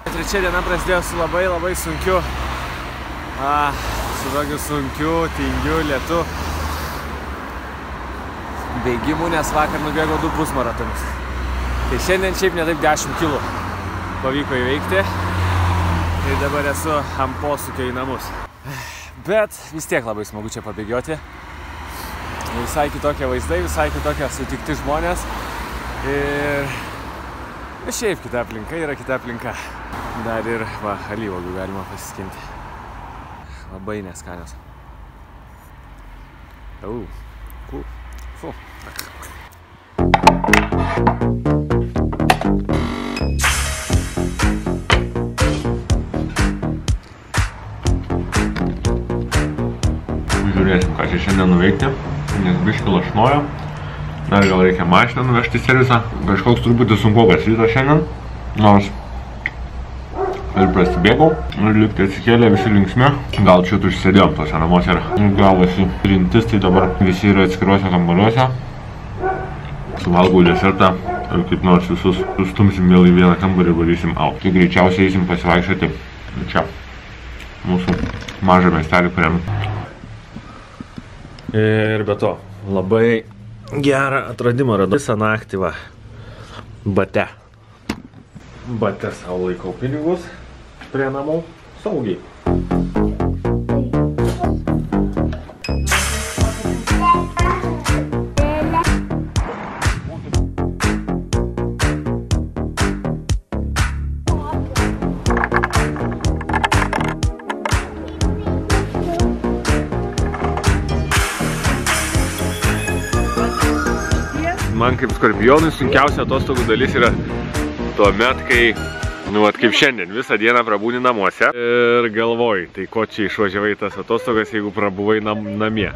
Trečia diena prasidėjo su labai sunkiu, su tokiu sunkiu, tingiu lietu bėgimu, nes vakar nubėgau 2 pusmaratonus. Tai šiandien šiaip ne taip 10 kilų pavyko įveikti. Tai dabar esu ant posūkio į namus. Bet vis tiek labai smagu čia pabėgioti. Visai kitokie vaizdai, visai kitokie sutikti žmonės. Ir šiaip kita aplinka yra kita aplinka. Dar ir alyvuogių galima pasiskinti. Labai neskanios. Fu. Žiūrėsim, ką čia šiandien nuveikti, nes biškį lašnojo. Dar gal reikia mašiną nuvežti į servisą. Kažkoks truputį sunkokas rytas šiandien, nors ir prasibėgau, ir likti atsikėlė visi linksmi. Gal čia užsėdėjom tose namuose ir gavosi rintis, tai dabar visi yra atskiruose kambariuose. Suvalgau desertą ir kaip nors visus sustumsim vėl į vieną kambarį ir varysim out. Tai greičiausiai eisim pasivaikščioti čia, mūsų mažą miestelį, kuriam. Ir be to, labai gerą atradimą radau. Visą naktį va, bate. Bate savo laikau pinigus prie namų saugiai. Man kaip skorpionui sunkiausia atostogų dalis yra tuomet, kai, kaip šiandien, visą dieną prabūni namuose ir galvoji, tai ko čia išvažiavai tas atostogas, jeigu prabuvai namie.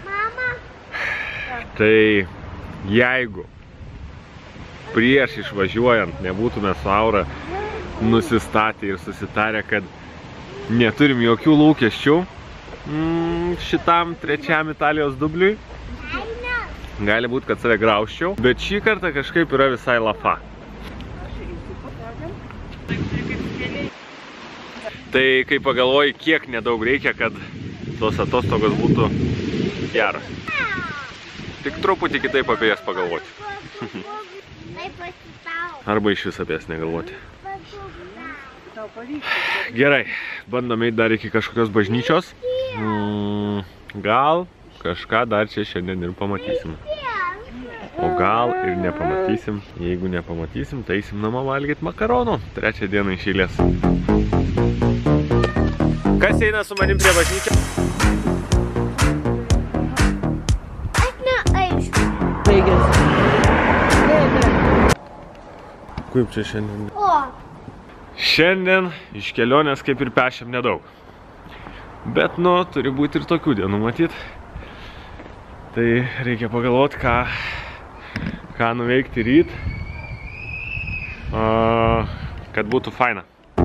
Tai jeigu prieš išvažiuojant nebūtume su Aura nusistatę ir susitarę, kad neturim jokių lūkesčių šitam trečiam Italijos dubliui, gali būt, kad save graužčiau, bet šį kartą kažkaip yra visai lafa. Tai kai pagalvoji, kiek nedaug reikia, kad tos atostogos būtų geras. Tik truputį kitaip apie jas pagalvoti. Arba iš vis apie jas negalvoti. Gerai, bandom eiti dar iki kažkokios bažnyčios. Gal kažką dar čia šiandien ir pamatysim. O gal ir nepamatysim. Jeigu nepamatysim, tai eisim namo valgyti makaronų. 3 dieną iš eilės. Kas eina su manim prie bažnyčios? Aš neaišku. Baigėsi. Kaip čia šiandien? Šiandien iš kelionės kaip ir pešėm nedaug. Bet, turi būti ir tokių dienų matyt. Tai reikia pagalvoti, ką nuveikti ryt, kad būtų faina.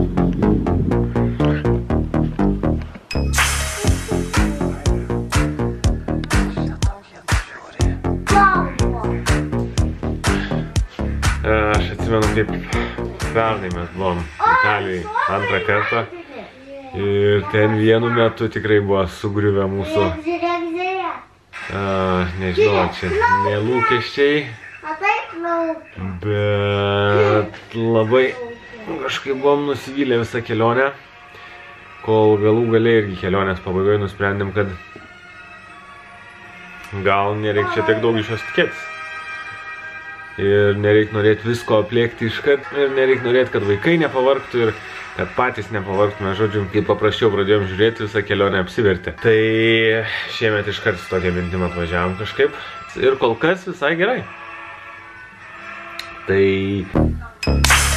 Aš atsimenu, kaip pernai mes buvom Italijai 2 kartą ir ten vienu metu tikrai buvo sugriuvę mūsų nežinau, čia nelūkesčiai, bet labai kažkaip buvom nusivylę visą kelionę, kol galų gale irgi kelionės pabaigoje nusprendėm, kad gal nereik čia tiek daug iš jos tikėtis. Ir nereik norėti visko aplėkti iškart, ir nereik norėti, kad vaikai nepavargtų ir kad patys nepavargtume, žodžiu, kai paprasčiau pradėjom žiūrėti, visą kelionę apsivertė. Tai šiemet iškart su tokia mintim atvažiavom kažkaip ir kol kas visai gerai. Tai